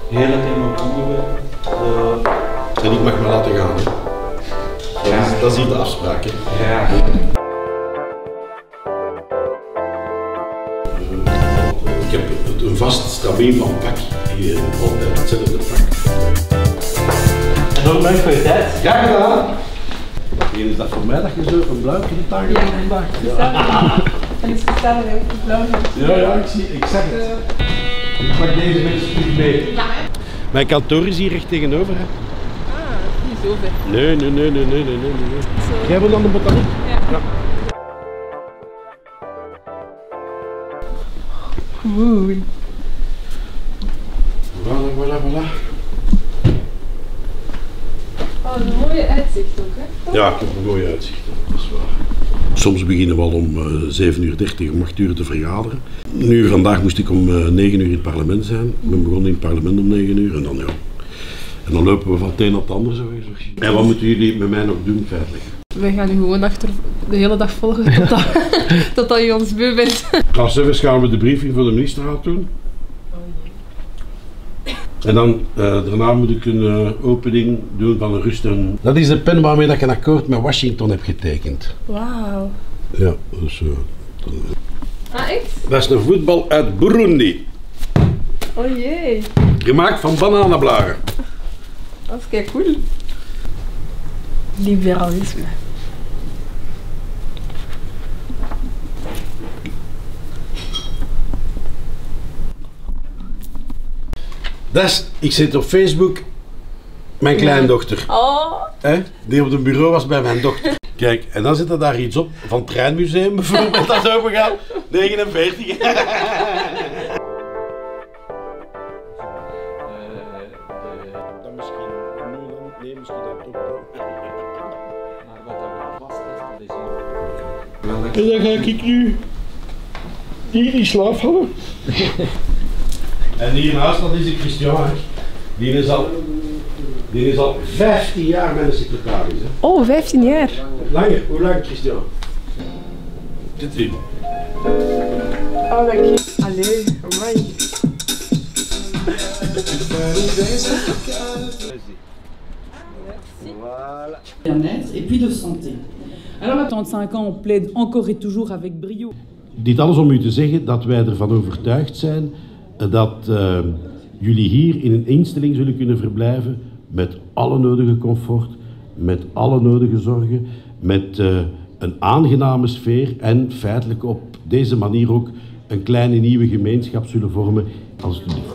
Heel het in mijn onderwerp. En ik mag me laten gaan. Hè. Dat is hier de afspraak. Hè. Ja. Ik heb een vast stabiel van pak. Hier altijd hetzelfde pak. En ook bedankt voor je tijd. Graag gedaan. Hier is dat voor mij dat je zo een blauwtje hebt aangedaan vandaag. Ja. En is gesteld dat je ook blauw hebt. Ja, ik zeg het. Ik pak deze mensen terug mee. Ja. Mijn kantoor is hier recht tegenover. Hè. Niet zo ver. Nee. Jij bent aan de botaniek? Ja. Oeh. Voilà. Oh, een mooie uitzicht ook, hè? Ja, ik heb een mooi uitzicht, dat is waar. Soms beginnen we al om 7:30 om 8 uur te vergaderen. Nu, vandaag moest ik om 9 uur in het parlement zijn. Ik ben begonnen in het parlement om 9 uur en dan ja. En dan lopen we van het een naar het ander zo. En wat moeten jullie met mij nog doen feitelijk? We gaan u gewoon de hele dag volgen totdat je ons beu bent. Als even gaan we de briefing voor de ministerraad doen. En dan daarna moet ik een opening doen van een rustige... Dat is de pen waarmee ik een akkoord met Washington heb getekend. Wauw. Ja, dus... Ah, echt? dat is een voetbal uit Burundi. Oh jee. Gemaakt van bananenblaren. Dat is kei cool. Liberalisme. Ik zit op Facebook, mijn kleindochter, Oh. die op het bureau was bij mijn dochter. Kijk, en dan zit er daar iets op, van het Treinmuseum bijvoorbeeld, dat open gaat, 49. Dan misschien, nee, misschien dat toch Maar wat dat wel vast is, dat is En dan ga ik nu hier in slaap vallen. En hiernaast, dat is de Christian. Hè. Die is al 15 jaar mijn secretaris. Hè. Oh, 15 jaar. Langer? Hoe lang, Christian? Zit erin. Oh, dank je. Allee, amai. Bien-être et puis de santé. Alors à 35 ans, on plaide encore et toujours avec brio. Dit alles om u te zeggen dat wij ervan overtuigd zijn dat jullie hier in een instelling zullen kunnen verblijven met alle nodige comfort, met alle nodige zorgen, met een aangename sfeer en feitelijk op deze manier ook een kleine nieuwe gemeenschap zullen vormen. Alsjeblieft.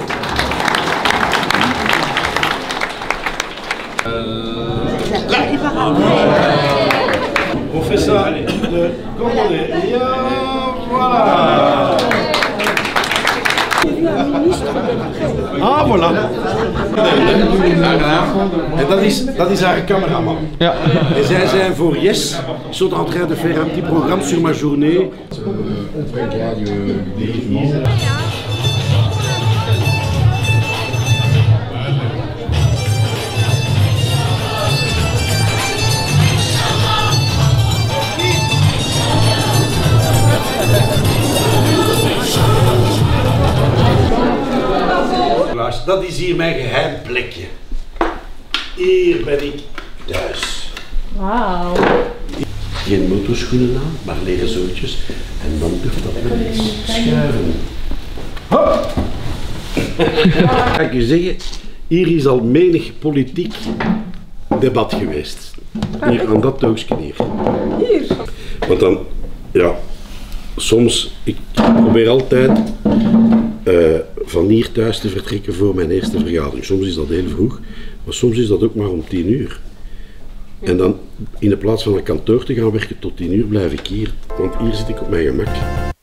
Professor de Congolais. Ja, voilà. Ah, voilà. En dat is haar cameraman. Ja. En zij zijn voor Yes, ils sont en train de faire un petit programme sur ma journée. Dat is hier mijn geheim plekje. Hier ben ik thuis. Wauw. Geen motorschoenen aan, maar leren zootjes. En dan durft dat wel eens schuiven. Hop! Ga ik u zeggen, hier is al menig politiek debat geweest. Hier aan dat toogstje hier. Hier. Want dan, ja, soms, ik probeer altijd van hier thuis te vertrekken voor mijn eerste vergadering. Soms is dat heel vroeg, maar soms is dat ook maar om 10 uur. En dan in de plaats van een kantoor te gaan werken tot 10 uur blijf ik hier, want hier zit ik op mijn gemak.